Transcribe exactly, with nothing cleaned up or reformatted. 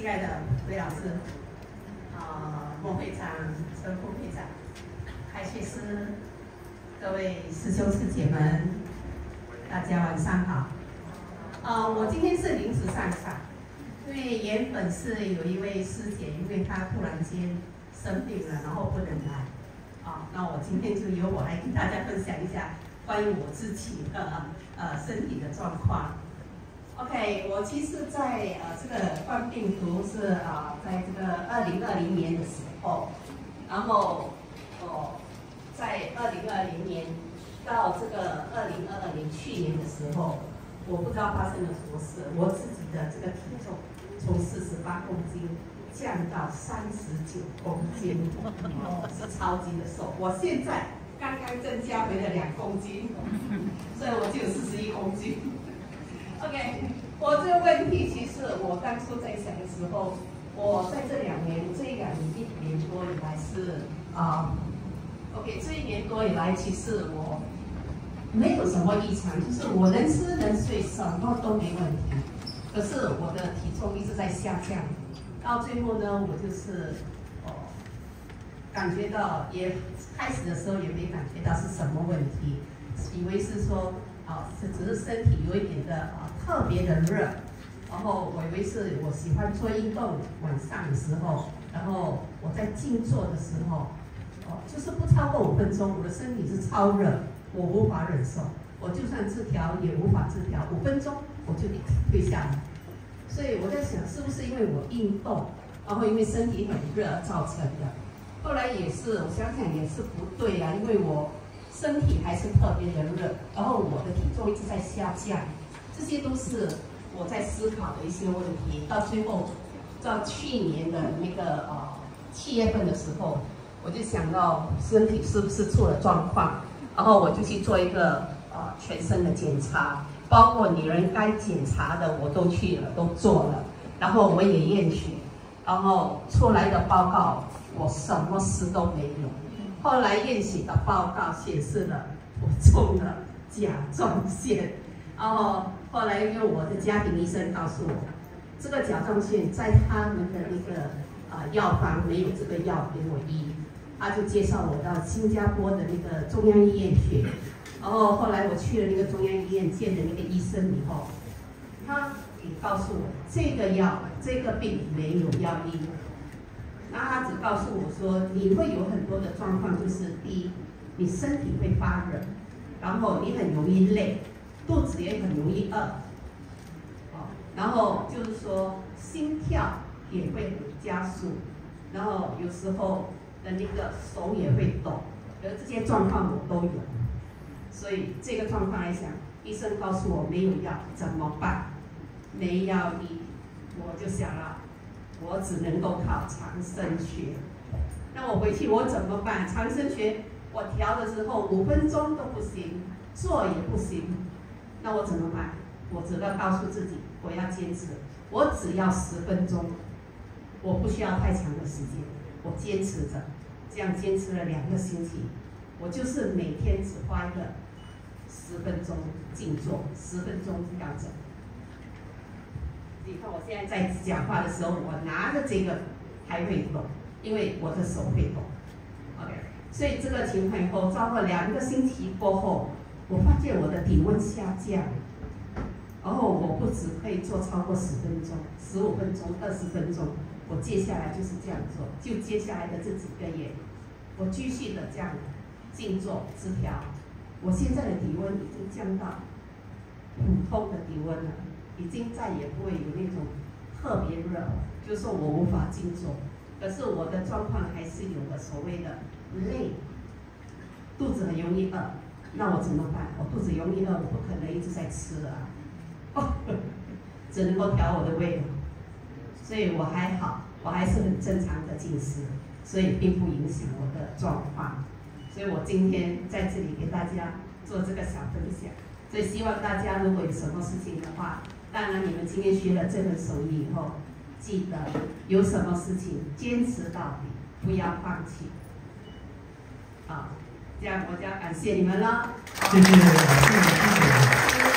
亲爱的魏老师，啊、呃，孟会长、陈副会长、开学师，各位师兄师姐们，大家晚上好。啊、呃，我今天是临时上场，因为原本是有一位师姐，因为她突然间生病了，然后不能来。啊，那我今天就由我来跟大家分享一下关于我自己的呃身体的状况。OK， 我其实在呃这个冠病毒是啊、呃、在这个二零二零年的时候，然后哦在二零二零年到这个二零二二年去年的时候，我不知道发生了什么事，我自己的这个体重从四十八公斤降到三十九公斤，哦，是超级的瘦。我现在刚刚增加回了两公斤，所以我就有四十一公斤。OK， 我这个问题其实我当初在想的时候，我在这两年这两一年多以来是啊、呃、，OK， 这一年多以来其实我没有什么异常，就是我能吃能睡，什么都没问题。可是我的体重一直在下降。到最后呢，我就是哦，感觉到也开始的时候也没感觉到是什么问题，以为是说啊，是只是身体有一点的啊特别的热，然后我以为是我喜欢做运动，晚上的时候，然后我在静坐的时候，哦，就是不超过五分钟，我的身体是超热，我无法忍受，我就算治疗也无法治疗，五分钟我就得退下来。所以我在想，是不是因为我运动，然后因为身体很热而造成的？后来也是，我想想也是不对啊，因为我身体还是特别的热，然后我的体重一直在下降，这些都是我在思考的一些问题。到最后，到去年的那个呃七月份的时候，我就想到身体是不是出了状况，然后我就去做一个呃全身的检查。包括女人该检查的我都去了，都做了，然后我也验血，然后出来的报告我什么事都没有。后来验血的报告显示了我中了甲状腺，然后后来因为我的家庭医生告诉我，这个甲状腺在他们的那个啊、呃、药房没有这个药给我医，他就介绍我到新加坡的那个中央医院去。然后后来我去了那个中央医院见了那个医生以后，他也告诉我这个药这个病没有药医，然后他只告诉我说你会有很多的状况，就是第一，你身体会发热，然后你很容易累，肚子也很容易饿，哦，然后就是说心跳也会很加速，然后有时候的那个手也会抖，而这些状况我都有。所以这个状况来讲，医生告诉我没有药怎么办？没药医，我就想了，我只能够靠长生学。那我回去我怎么办？长生学我调的时候五分钟都不行，做也不行，那我怎么办？我只能告诉自己，我要坚持，我只要十分钟，我不需要太长的时间，我坚持着，这样坚持了两个星期，我就是每天只花一个十分钟静坐，十分钟这样子。你看我现在在讲话的时候，我拿着这个还会抖，因为我的手会抖。OK， 所以这个情况以后，照过两个星期过后，我发现我的体温下降，然后我不只可以做超过十分钟、十五分钟、二十分钟，我接下来就是这样做，就接下来的这几个月，我继续的这样静坐治疗。我现在的体温已经降到普通的体温了，已经再也不会有那种特别热，就是说我无法静坐。可是我的状况还是有的，所谓的累，肚子很容易饿，那我怎么办？我肚子容易饿，我不可能一直在吃啊，哦，只能够调我的胃，所以我还好，我还是很正常的进食，所以并不影响我的状况。所以我今天在这里给大家做这个小分享，所以希望大家如果有什么事情的话，当然你们今天学了这本手艺以后，记得有什么事情坚持到底，不要放弃。好，这样我就要感谢你们了。 谢谢，谢谢，谢谢。